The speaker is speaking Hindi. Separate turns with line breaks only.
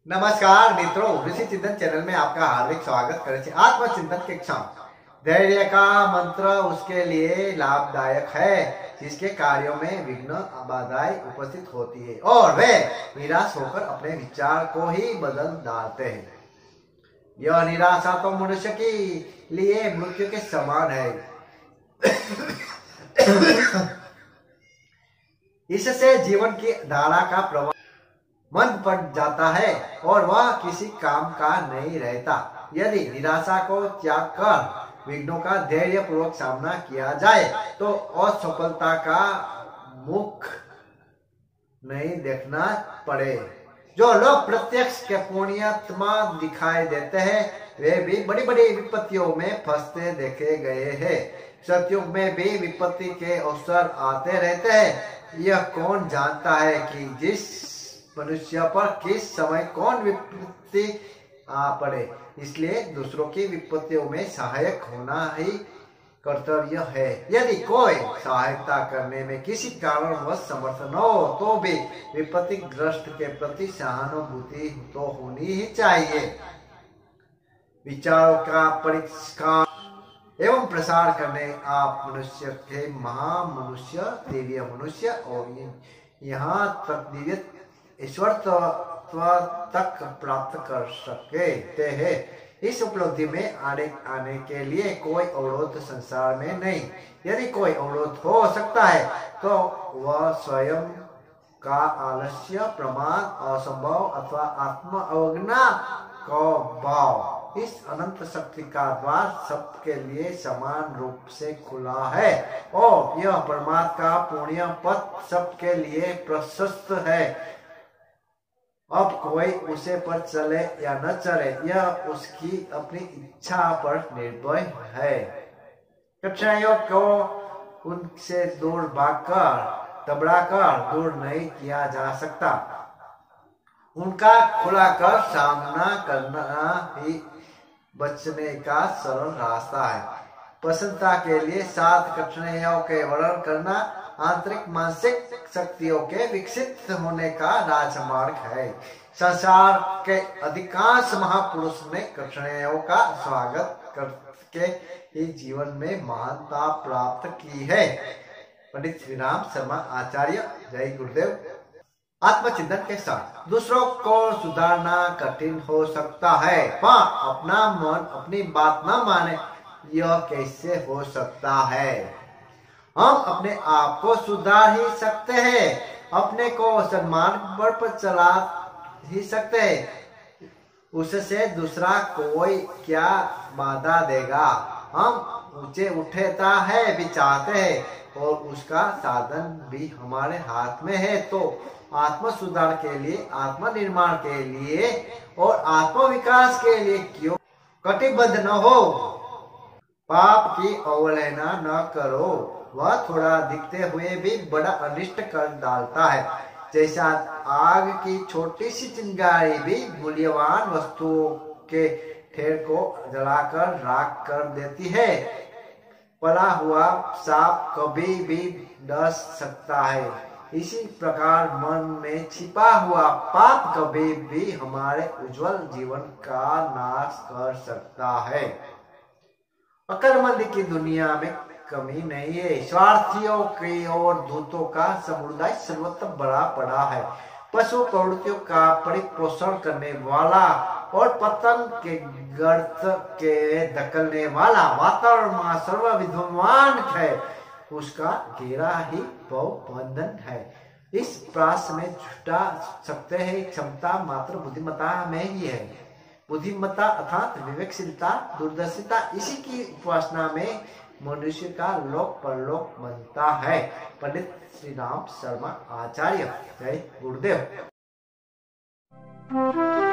नमस्कार मित्रों, ऋषि चिंतन चैनल में आपका हार्दिक स्वागत करे छे। आत्मचिंतन के क्षण धैर्य का मंत्र उसके लिए लाभदायक है जिसके कार्यों में विघ्न बाधाएं उपस्थित होती है और वे निराश होकर अपने विचार को ही बदल डालते हैं। यह निराशा तो मनुष्य के लिए मृत्यु के समान है। इससे जीवन की धारा का प्रवाह मंद पड़ जाता है और वह किसी काम का नहीं रहता। यदि निराशा को त्याग कर विघ्नों का धैर्य पूर्वक सामना किया जाए तो असफलता का मुख नहीं देखना पड़े। जो लोग प्रत्यक्ष के पुण्यात्मा दिखाई देते हैं वे भी बड़ी बड़ी विपत्तियों में फंसते देखे गए हैं। सतयुग में भी विपत्ति के अवसर आते रहते हैं। यह कौन जानता है कि जिस मनुष्य पर किस समय कौन विपत्ति आ पड़े। इसलिए दूसरों की विपत्तियों में सहायक होना ही कर्तव्य है। यदि कोई सहायता करने में किसी कारणवश समर्थ न हो तो भी विपत्तिग्रस्त के प्रति सहानुभूति तो होनी ही चाहिए। विचारों का परिष्कार एवं प्रसार करने आप मनुष्य थे महामनुष्य, दिव्य मनुष्य और यहाँ तक दिव्य ईश्वर तक प्राप्त कर सकते हैं। इस उपलब्धि में आने के लिए कोई अवरोध संसार में नहीं। यदि कोई अवरोध हो सकता है तो वह स्वयं का आलस्य, प्रमाद, असंभव अथवा आत्म अवज्ञा का भाव। इस अनंत शक्ति का द्वार सबके लिए समान रूप से खुला है और यह परमात्मा का पुण्य पथ सबके लिए प्रशस्त है। अब कोई उसे पर चले या न चले यह उसकी अपनी इच्छा पर निर्भर है। कठिनाइयों को उनसे दूर भागकर दबड़ाकर दूर नहीं किया जा सकता। उनका खुलाकर सामना करना ही बचने का सरल रास्ता है। प्रसन्नता के लिए 7 कठिनाइयों के वर्णन करना आंतरिक मानसिक शक्तियों के विकसित होने का राजमार्ग है। संसार के अधिकांश महापुरुष ने कठिनाइयों का स्वागत करके ही जीवन में महानता प्राप्त की है। पंडित श्री राम शर्मा आचार्य, जय गुरुदेव। आत्मचिंतन के साथ दूसरों को सुधारना कठिन हो सकता है पर अपना मन अपनी बात न माने यह कैसे हो सकता है। हम अपने आप को सुधार ही सकते हैं, अपने को सन्मार्ग पर चला ही सकते हैं। उससे दूसरा कोई क्या बाधा देगा। हम ऊंचे उठता है भी चाहते हैं और उसका साधन भी हमारे हाथ में है। तो आत्म सुधार के लिए, आत्म निर्माण के लिए और आत्म विकास के लिए क्यों कटिबद्ध न हो। पाप की अवहेलना न करो, वह थोड़ा दिखते हुए भी बड़ा अनिष्ट कर डालता है। जैसा आग की छोटी सी चिंगारी भी मूल्यवान वस्तुओं के ढेर को जलाकर राख कर देती है। पला हुआ सांप कभी भी डस सकता है। इसी प्रकार मन में छिपा हुआ पाप कभी भी हमारे उज्जवल जीवन का नाश कर सकता है। अक्लमंदी की दुनिया में कमी नहीं है। स्वार्थियों की और दूतों का समुदाय सर्वत्र बड़ा पड़ा है। पशु प्रवृत्तियों का परिपोषण करने वाला और पतन के गर्त के धकेलने वाला वातावरण में सर्व विद्वान है। उसका घेरा ही बंधन है। इस प्रास में जुटा सकते हैं क्षमता मात्र बुद्धिमत्ता में ही है। बुद्धिमत्ता अर्थात विवेकशीलता, दूरदर्शिता, इसी की उपासना में मनुष्य का लोक परलोक बनता है। पंडित श्री राम शर्मा आचार्य, जय गुरुदेव।